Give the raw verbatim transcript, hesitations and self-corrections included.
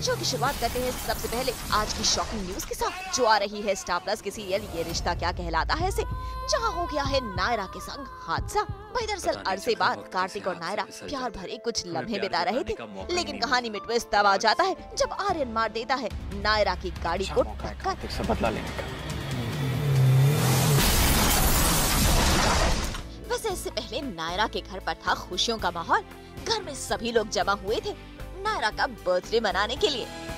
Show की शुरुआत करते हैं सबसे पहले आज की शॉकिंग न्यूज के साथ, जो आ रही है स्टार प्लस के सीरियल ये रिश्ता क्या कहलाता है से, जहां हो गया है नायरा के संग हादसा। भाई दरअसल अरसे बाद कार्तिक और नायरा प्यार भरे कुछ लम्हे बिता रहे थे, लेकिन कहानी में ट्विस्ट तब आ जाता है जब आर्यन मार देता है नायरा की गाड़ी को टक्कर। बदला लेने का। वैसे इससे पहले नायरा के घर पर था खुशियों का माहौल। घर में सभी लोग जमा हुए थे नायरा का बर्थडे मनाने के लिए।